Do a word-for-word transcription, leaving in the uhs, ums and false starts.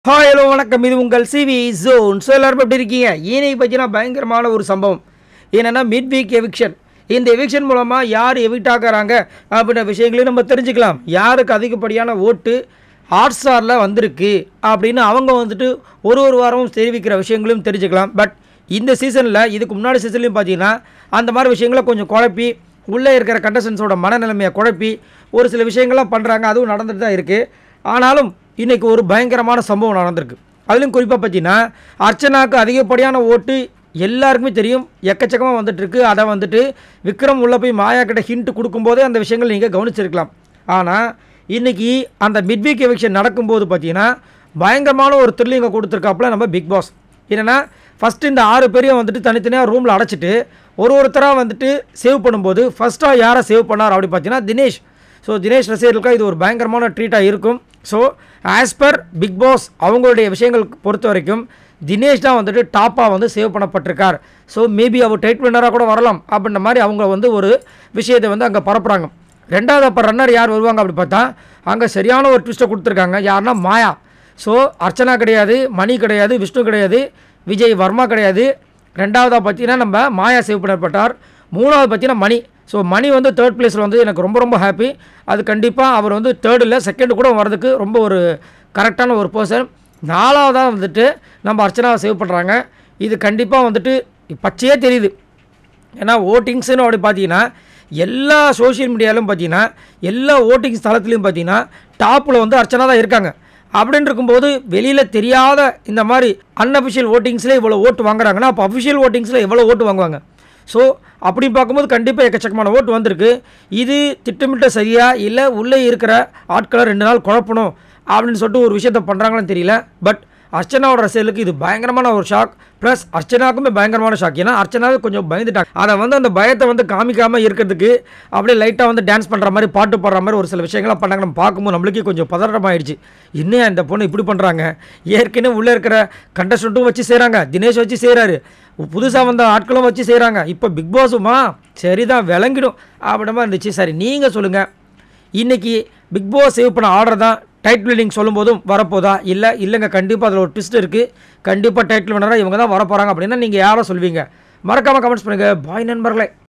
Hi hello வணக்கம். இது உங்கள் சிவி ஜோன். ஸோ எல்லாரும் எப்படி இருக்கீங்க? இன்னைக்கு பார்த்தீங்கன்னா பயங்கரமான ஒரு சம்பவம் என்னென்னா மிட் வீக் எவிக்ஷன். இந்த எவிக்ஷன் மூலமாக யார் எவிக்ட் ஆகிறாங்க அப்படின்ற விஷயங்களையும் நம்ம தெரிஞ்சுக்கலாம். யாருக்கு அதிகப்படியான ஓட்டு ஹாட் ஸ்டாரில் வந்திருக்கு அப்படின்னு அவங்க வந்துட்டு ஒரு ஒரு வாரமும் தெரிவிக்கிற விஷயங்களையும் தெரிஞ்சுக்கலாம். பட் இந்த சீசனில் இதுக்கு முன்னாடி சீசன்லையும் பார்த்தீங்கன்னா அந்த மாதிரி விஷயங்களை கொஞ்சம் குழப்பி உள்ளே இருக்கிற கண்டஸ்டன்ஸோட மனநிலைமையை குழப்பி ஒரு சில விஷயங்கள்லாம் பண்ணுறாங்க. அதுவும் நடந்துட்டு தான் இருக்குது. ஆனாலும் இன்றைக்கி ஒரு பயங்கரமான சம்பவம் நடந்திருக்கு. அதுலேயும் குறிப்பாக பார்த்தீங்கன்னா அர்ச்சனாவுக்கு அதிகப்படியான ஓட்டு எல்லாருக்குமே தெரியும், எக்கச்சக்கமாக வந்துட்டுருக்கு. அதை வந்துட்டு விக்ரம் உள்ளே போய் மாயா கிட்ட ஹிண்ட் கொடுக்கும்போதே அந்த விஷயங்கள் நீங்கள் கவனிச்சிருக்கலாம். ஆனால் இன்றைக்கி அந்த மிட் வீக் எவிக்ஷன் நடக்கும்போது பார்த்தீங்கன்னா பயங்கரமான ஒரு த்ரில்லிங்கை கொடுத்துருக்காப்புல நம்ம பிக் பாஸ். என்னென்னா ஃபஸ்ட்டு இந்த ஆறு பேரையும் வந்துட்டு தனித்தனியாக ரூமில் அடைச்சிட்டு ஒரு ஒருத்தராக வந்துட்டு சேவ் பண்ணும்போது ஃபஸ்ட்டாக யாரை சேவ் பண்ணார் அப்படி பார்த்தீங்கன்னா தினேஷ். ஸோ தினேஷ் ரசிகர்களுக்காக இது ஒரு பயங்கரமான ட்ரீட்டாக இருக்கும். So as per Bigg Boss அவங்களுடைய விஷயங்கள் பொறுத்த வரைக்கும் தினேஷ் தான் வந்துட்டு டாப்பாக வந்து சேவ் பண்ணப்பட்டிருக்கார். ஸோ மேபி அவர் டைட் வின்னராக கூட வரலாம் அப்படின்ற மாதிரி அவங்க வந்து ஒரு விஷயத்தை வந்து அங்கே பரப்புகிறாங்க. ரெண்டாவது அப்போ ரன்னர் யார் வருவாங்க அப்படி பார்த்தா அங்கே சரியான ஒரு ட்விஸ்ட்டை கொடுத்துருக்காங்க. யாருன்னா மாயா. ஸோ அர்ச்சனா கிடையாது, மணி கிடையாது, விஷ்ணு கிடையாது, விஜய் வர்மா கிடையாது. ரெண்டாவதாக பார்த்தீங்கன்னா நம்ம மாயா சேவ் பண்ணப்பட்டார். மூணாவது பார்த்தீங்கன்னா மணி. ஸோ மணி வந்து தேர்ட் பிளேஸில் வந்து எனக்கு ரொம்ப ரொம்ப ஹாப்பி. அது கண்டிப்பாக அவர் வந்து தேர்டு இல்லை செகண்டு கூட வரதுக்கு ரொம்ப ஒரு கரெக்டான ஒரு பர்சன். நாலாவதாக வந்துட்டு நம்ம அர்ச்சனாவை சேவ் பண்ணுறாங்க. இது கண்டிப்பாக வந்துட்டு பச்சையே தெரியுது. ஏன்னா ஓட்டிங்ஸ்னு அப்படி பார்த்தீங்கன்னா எல்லா சோஷியல் மீடியாவிலும் பார்த்தீங்கன்னா எல்லா ஓட்டிங்ஸ் தளத்துலையும் பார்த்தீங்கன்னா டாப்பில் வந்து அர்ச்சனா தான் இருக்காங்க. அப்படின்னு இருக்கும்போது வெளியில் தெரியாத இந்த மாதிரி அன்அஃபிஷியல் ஓட்டிங்ஸில் இவ்வளோ ஓட்டு வாங்குறாங்கன்னா அப்போ அஃபிஷியல் ஓட்டிங்ஸில் எவ்வளோ ஓட்டு வாங்குவாங்க? ஸோ அப்படி பார்க்கும்போது கண்டிப்பாக எக்கச்சக்கமான ஓட்டு வந்திருக்கு. இது திட்டமிட்ட சரியா இல்லை உள்ளே இருக்கிற ஆட்களை ரெண்டு நாள் குழப்பணும் அப்படின்னு சொல்லிட்டு ஒரு விஷயத்த பண்ணுறாங்கன்னு தெரியல. பட் அர்ச்சனாவோட ரசிகர்களுக்கு இது பயங்கரமான ஒரு ஷாக். ப்ளஸ் அர்ச்சனாவுக்குமே பயங்கரமான ஷாக். ஏன்னா அர்ச்சனாவே கொஞ்சம் பயந்துட்டாங்க. அதை வந்து அந்த பயத்தை வந்து காமிக்காமல் இருக்கிறதுக்கு அப்படியே லைட்டாக வந்து டான்ஸ் பண்ணுற மாதிரி பாட்டு பாடுற மாதிரி ஒரு சில விஷயங்கள்லாம் பண்ணாங்க. நம்ம பார்க்கும்போது நம்மளுக்கே கொஞ்சம் பதட்டமாகிடுச்சு. இன்னும் இந்த பொண்ணு இப்படி பண்ணுறாங்க. ஏற்கனவே உள்ளே இருக்கிற கண்டஸ்டண்ட்டும் வச்சு செய்கிறாங்க, தினேஷ் வச்சு செய்கிறாரு, புதுசாக வந்த ஆட்களும் வச்சு செய்கிறாங்க, இப்போ பிக் பாஸுமா சரி தான் விளங்கிடும் அப்படின்ற மாதிரி இருந்துச்சு. சரி நீங்கள் சொல்லுங்கள், இன்றைக்கி பிக் பாஸ் சேவ் பண்ண ஆர்டர் தான் டைட்டில் வின்னிங் சொல்லும்போதும் வரப்போதா இல்லை இல்லைங்க கண்டிப்பாக அதில் ஒரு ட்விஸ்ட் இருக்குது, கண்டிப்பாக டைட்டில் வின்னராக இவங்க தான் வரப்போகிறாங்க அப்படின்னா நீங்கள் யாரை சொல்வீங்க? மறக்காமல் கமெண்ட்ஸ் பண்ணுங்கள். பாய் நண்பர்களே.